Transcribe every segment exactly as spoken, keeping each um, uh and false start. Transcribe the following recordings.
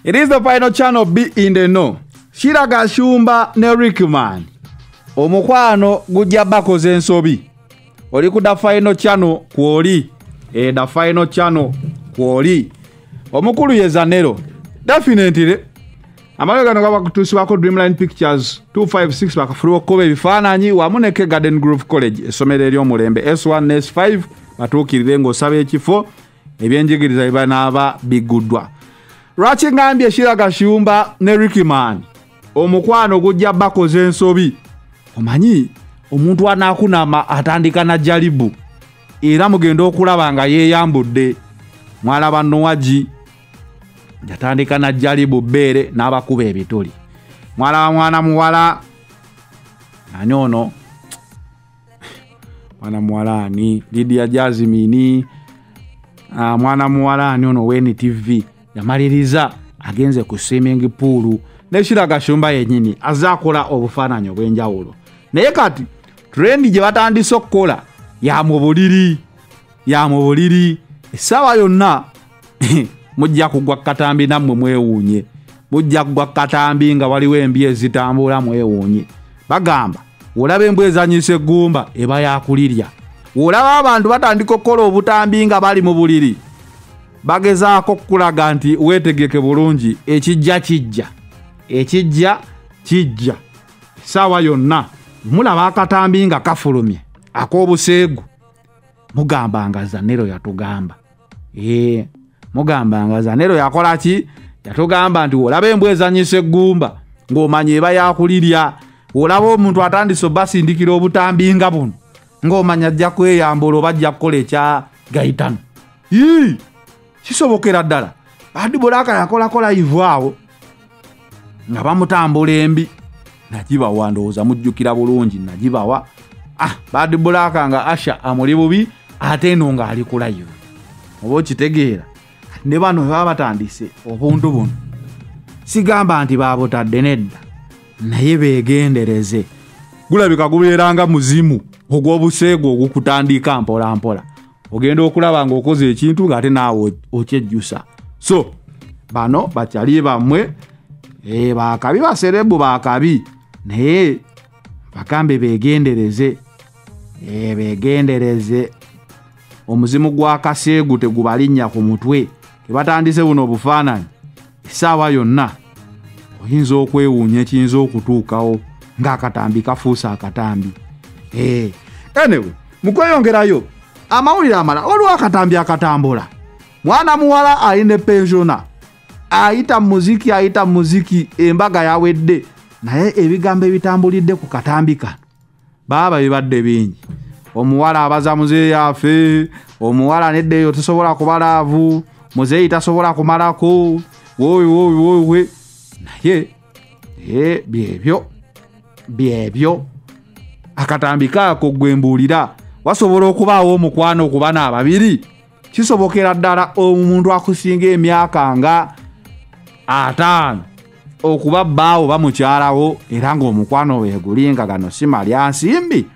It is the final channel Be in the Know. Shira Kashumba ne Rickman. Omukwano gujja bakoze ensobi. Oli ku da final channel kwoli. E da final channel kwoli. Omukulu ye Zanero. Definitely. Amalo gano gaba kutusibako Dreamline Pictures two five six bakafuliwa kobe bifaananyi wamuneke Garden Grove College esomero eryomulembe S one S five batuukirire ng'osaba ekifo ebyenjigiriza banaaba biguddwa. Lwaki ngambye Shira Kashumba ne Rickman omukwano gujja bakoze ensobi? Omanyi omuntu anaakunama atandika na jalibu era mugenda okulaba nga yeeyambudde mwalaba Nowaji yatandika na jalibu bere n'abakuba ebituli. Mwala mwana muwala ani ono mwana muwala ni Lydia Jasmine ah, mwana muwala ani ono Weni T V yamaliriza agenze ku swimming pool ne Shira Kashumba yennyini azakola obufaananyi obw'enjawulo. Naye kati trend gye batandise okukola ya mu buliri ya mu buliri essaawa yonna mujja kugwa katambi nammwe mwewuunye. Mujja kugwa katambi nga waliwo embi ezitambula mwewuunye. Bagamba olaba embwa ezanyisa eggumba eba yakulirya. Olaba abantu batandika okukola obutambi nga bali mu buliri bagezaako okulaga nti weetegeke bulungi ekijja kijja ekijja kijja. Essaawa yonna mulaba akatambi nga kafulumye ak'obuseegu mugamba nga Zanero yatugamba. Ee mugamba nga Zanero yakola ki? Yatugamba nti olaba embwa ezanyisa eggumba ng'omanya eba yakulirya. Olaba omuntu atandise basindikira obutambi nga buno ng'omanya ajja kweyambula oba ajja kukola ekya gayitano. Ii kisobokera ddala. Badi Bulaka yakolakola ivaawo nga bamutambula embi nagibawa, ndowooza mujjukira bulungi nagibawa. Ah, Badi Bulaka nga Asha amuli bubi ate eno nga ali ku live. Oba okitegeera ne bano baba batandise obuntu buno sigamba nti baabutadde nedda naye beegendereze. Gulabika gubeeranga muzimu ogw'obuseego ogukutandika mpola mpola. Ogenda okulaba ng'okoze ekintu ng'ate naawe okyejjusa. So bano bakyali bammwe e, bakabi baserebu bakabi naye bakambe beegendereze e, beegendereze. Omuzimu gwa kaseegu tegubalinnya ku mutwe. Kebatandise buno obufaananyi essaawa yonna oyinza okwewuunya ekiyinza okutuukawo ng'akatambi kafuusa akatambi. Eh, anyway, mukweyongerayo amawulire amala olwa akatambi akatambula. Mwana muwala ayine pensiona ayita muziki ayita muziki embaga yawedde naye ebigambo ebitambulidde ku katambi kano baba bibadde bingi. Omuwala abaza muzeeyi afe, omuwala nedde eyo tosobola kubalaavu, muzeeyi tasobola kumalako, wowe wowe wowe. Naye e byebyo byebyo akatambi kaako gwembuulira wasobola okubaawo omukwano okuba n'ababiri. Kisobokera ddala omuntu akusinga emyaka nga ataano okuba bbaawo bamukyalawo era ng'omukwano weegulinga gano si malya nsimbi.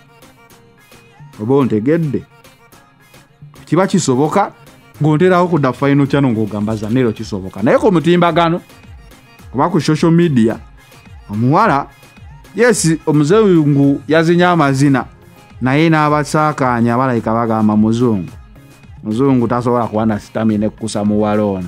Oba ontegedde kiba kisoboka ng'onterawo ku da final channel ng'ogamba Zanero kisoboka. Naye ku mutimbagano kuba ku social media omuwala yes omuzungu yazinya amazina naye n'abasaakaanya balayika bagamba muzungu. Muzungu tasobola kuba na stamina ekukusa muwala ono.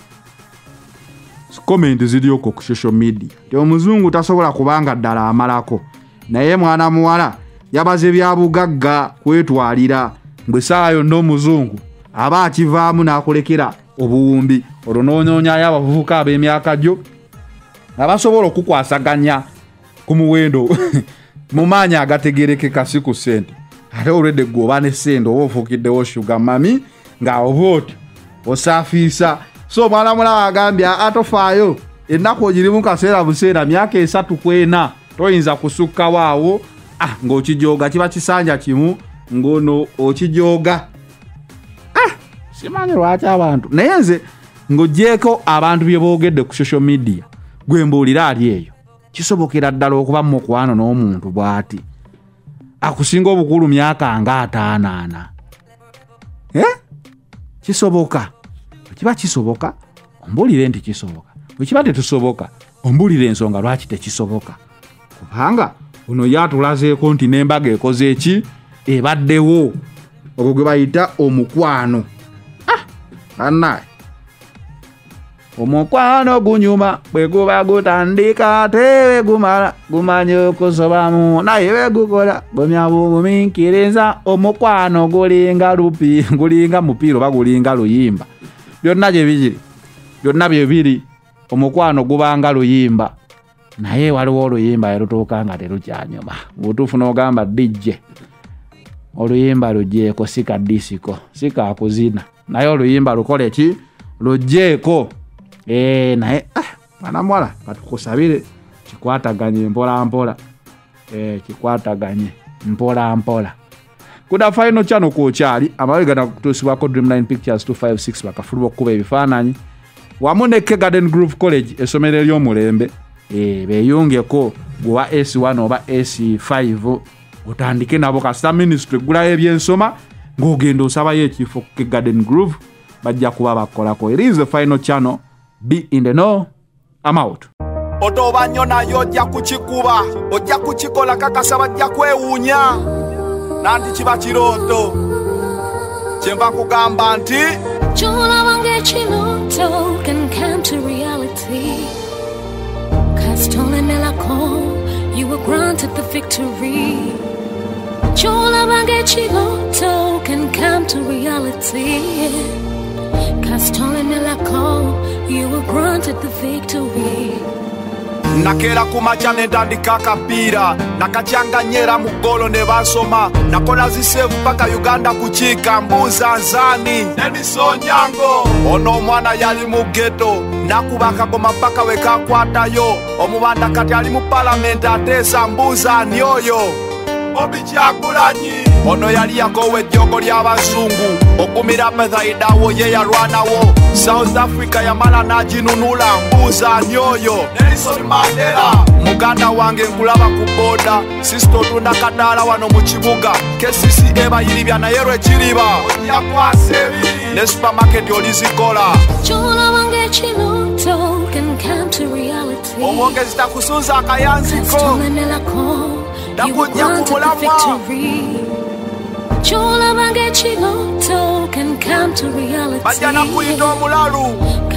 Comment zirioko ku social media ti omuzungu tasobola kubanga ddala amalako naye mwana muwala yabaze byabugagga kwetwalira mbwe saa yonna omuzungu aba akivaamu n'akolekera obuwumbi olwonoonyoonya abavubuka ab'emyaka gyo abasobola okukwasaganya ku muwendo mu maanyi agategerekeka si ku ssente. Ate olwedde gwe oba ne ssente oba ofuukiddewo shuga mami nga oba oti osaafiisa. So mwana mulaba agambye atofaayo ennaku ogirimu kaseera buseera myaka esatu ku ena toyinza kusukkawo awo. Ah, ng'okijooga kiba kisanja kimu ng'ono okijooga. Ah, simanyi lwaki abantu naye nze ng'oggyeko abantu bye boogedde ku social media gwembuulira ali eyo kisobokera ddala okuba mu mukwano n'omuntu bw'ati akusinga obukulu myaka nga ataanaana. Eh? Kisoboka. Kiba kisoboka, ombulire nti kisoboka. bwekiba tetusoboka ombulira ensonga lwaki tekisoboka kubanga ono yatulazeeko nti n'embaga ekoze eki ebaddewo ogwo gwe bayita omukwano. ah annaye omukwano gunyuma bwe guba gutandika tewe gumala gumanye okusobamu naye bwe gukola gumya bugumiikiriza. omukwano gulinga lupi gulinga mupiira oba gulinga luyimba byonna gye biri byonna bye biri. omukwano gubanga luyimba naye waliwo oluyimba erutuuka nga terukyanyuma butuufu n'ogamba D J oluyimba lugyeko sika disiko sika kuzina naye oluyimba lukole ki lugyeko. Eh naye ah bana mwala katukusabire kikwataganye mpola mpola eh kikwataganye mpola mpola. Kuda final channel ko kyali amabega na kutusibwako Dreamline Pictures two five six bakafulwa okuba ebifaananyi wamuneke Garden Grove College esomero ly'omulembe eh beyongeko gwa S one oba S five otandike nabo kasita ministry gula ebyensoma ng'ogenda osabayo ekifo ku Garden Grove bajja kuba bakolako. It is the final channel. Be in the know. I'm out. Otoba nyona yo ojja kukikuba ojja kukikola kakasa bajja kwewuunya nanti kiba kiroto kyemba kugamba nti Chola wange chiloto can come to reality. Castole nella call, you were granted the victory. Chola wange chiloto can come to reality. Castole nella call, you were granted the victory. Nakera kumacha netandika kapira nakachanganyera mugolo ne basoma nakola zisevu paka Uganda kuchika mbuza nzani Nelson Nyango ono mwana yali mu ghetto nakubaka goma paka wekakwatayo omubanda kati ali mu parliament atesa mbuza nyoyo obichakulanyi ono yali yakowe joko ly'abazungu okumira pedaidawo ye yalwanawo South Africa yamala najinunula mbuza nyoyo Nelson Mandela muganda wange nkulaba ku boda sisto tunda kadala wano mu kibuga K C C eba yiribya naye lwe kiriba yakwasebi ne supermarket olizikola Chola wange chiloto can come to reality. omwongezi takusunza akayanziko nakujja kumulamwa Chola wange chiloto can come to reality. bajja nakuyita omulalu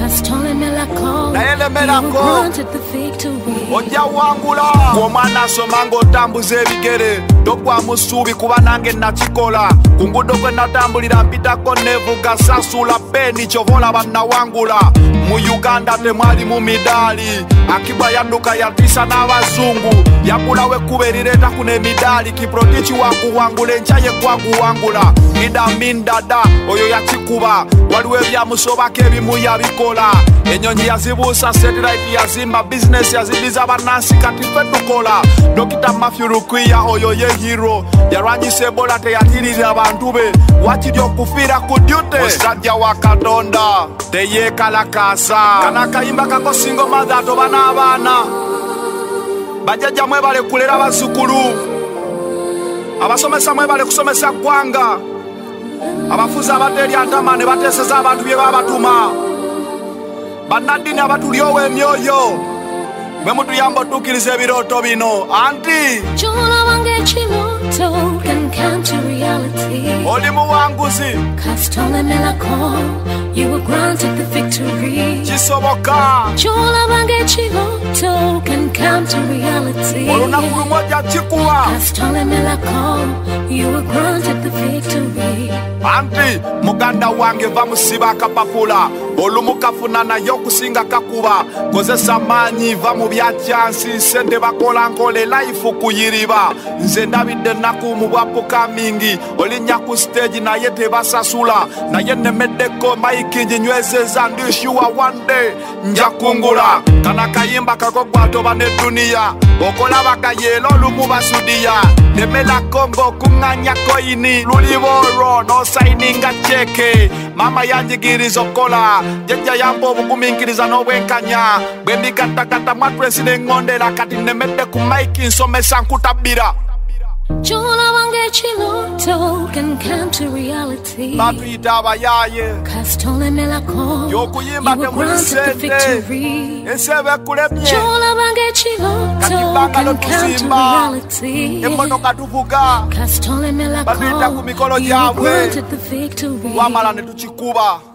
naye lemerako ojja wangula gw'omwana asoma ng'otambuza ebigere togwa mu ssuubi kuba nange nakikola ku ngudo kwe natambulira mpitako nevuga sasula peni kyova olaba nawangula mu Uganda temwali mu midaali Akibwa yanduka yatisa n'abazungu yakulawo ekkuba erireeta kuno emidaali kiprotichi wakuwangula enkyaye gwaguwangula Ida Mindada oyo yakikuba waliwo ebyamusobako ebimu yabikola enyonyi yazibuusa satellite yazimba business yazidiza bannansi kati ffe tukola Dokita Matthew Rukwiya oyo ye hero yalwanyisa Ebola teyatirira abantu be wakiri okufiira ku duty musajja wa Katonda teyeekalakaasa kana akayimba kako single mother atoba n'abaana bajjajja mwebale kulera bazzukulu abasomesa mwebale kusomesa ggwanga abafuzi abateerya ntama ne bateeseza abantu bye babatuma bannaddiini abatulyowa emyoyo mwe mutuyamba otuukiriza ebirooto bino anti Chola wange chiloto can come to reality. oli muwanguzi Castole nella call, you were granted the victory. kisoboka Chola wange chiloto can come to reality. olunaku lumu ojja kikuwa Castole nella call, you were granted the victory. anti muganda wange va musiba akapapula olumu kafuna naye okusinga kakuba kozesa maanyi va mu byakyansi sente bakola nkole life kuyiriba nze ndabidde ennaku mu bwapukamingi olinnya ku stage naye tebasasula naye nemeddeko mayiki nginywezeza ndishuwa one day nja kungula kana kayimba kako gwatoba ne duniya okolabaka yeelo olumu basudiya temela kongo kuŋŋanya koyini luliboro nosayininga cheke mama yanjigiriza okola jjajja yamba obugumiikiriza n'obwenkanya bwe ndikatakata mwatulesi n'eŋŋondera kati nemedde ku mayiki nsomesa nkutabira Cholabange chiloto can come to reality. batuyita abayaye Kastole melako, y'okuyimba you were temuli granted the sente victory. ensi eba ekulemye Cholabange chiloto Katibanga can come to tuzimba reality. emmotoka tuvuga Kastole batuyita ku melako, mikolo you were gyabwe granted the victory. wamala ne tukikuba